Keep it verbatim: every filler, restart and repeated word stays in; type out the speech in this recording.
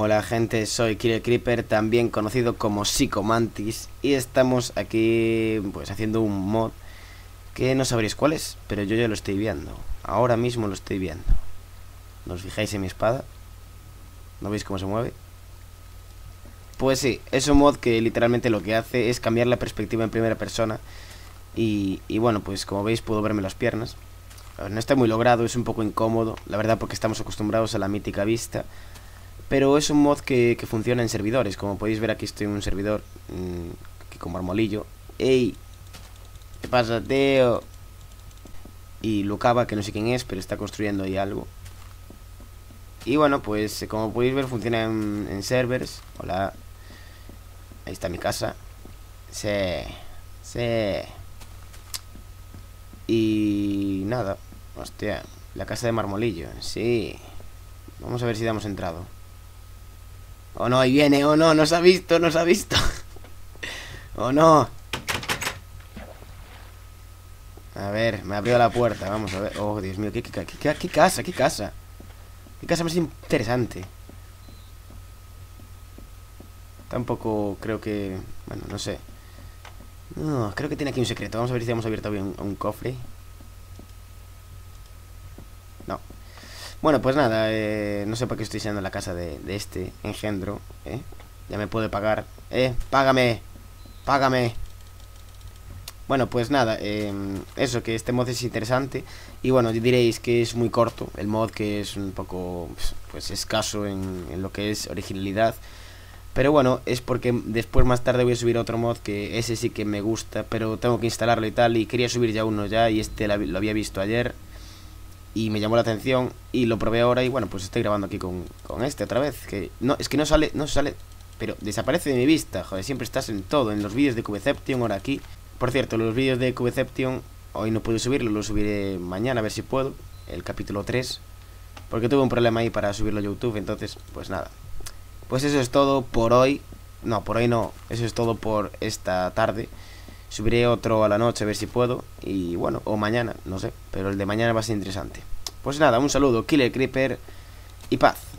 Hola gente, soy Killer Creeper, también conocido como Psychomantis, y estamos aquí pues haciendo un mod que no sabréis cuál es, pero yo ya lo estoy viendo. Ahora mismo lo estoy viendo. ¿No os fijáis en mi espada? ¿No veis cómo se mueve? Pues sí, es un mod que literalmente lo que hace es cambiar la perspectiva en primera persona. Y, y bueno, pues como veis puedo verme las piernas. No está muy logrado, es un poco incómodo, la verdad, porque estamos acostumbrados a la mítica vista. Pero es un mod que, que funciona en servidores. Como podéis ver, aquí estoy en un servidor mmm, aquí con Marmolillo. ¡Ey! ¿Qué pasa, tío? Y Lucaba, que no sé quién es, pero está construyendo ahí algo. Y bueno, pues como podéis ver, funciona en, en servers. Hola. Ahí está mi casa. Sí. Sí. Y nada. Hostia, la casa de Marmolillo. Sí. Vamos a ver si damos entrado. Oh no, ahí viene, oh no, nos ha visto, nos ha visto. Oh no. A ver, me abrió la puerta, vamos a ver. Oh, Dios mío, qué, qué, qué, qué, qué casa, qué casa. Qué casa más interesante. Tampoco creo que... Bueno, no sé. No, creo que tiene aquí un secreto. Vamos a ver si hemos abierto bien un, un cofre. No. Bueno, pues nada, eh, no sé por qué estoy enseñando la casa de, de este engendro, ¿eh? Ya me puede pagar. Eh, págame. Págame. Bueno, pues nada, eh, eso, que este mod es interesante. Y bueno, diréis que es muy corto el mod, que es un poco, pues, escaso en, en lo que es originalidad. Pero bueno, es porque después más tarde voy a subir otro mod, que ese sí que me gusta, pero tengo que instalarlo y tal. Y quería subir ya uno ya, y este lo había visto ayer y me llamó la atención y lo probé ahora. Y bueno, pues estoy grabando aquí con, con este otra vez. Que no, es que no sale, no sale, pero desaparece de mi vista. Joder, siempre estás en todo, en los vídeos de Cubeception, ahora aquí. Por cierto, los vídeos de Cubeception hoy no puedo subirlo, lo subiré mañana a ver si puedo, el capítulo tres, porque tuve un problema ahí para subirlo a YouTube. Entonces, pues nada. Pues eso es todo por hoy. No, por hoy no, eso es todo por esta tarde. Subiré otro a la noche a ver si puedo. Y bueno, o mañana, no sé, pero el de mañana va a ser interesante. Pues nada, un saludo, Killer Creeper, y paz.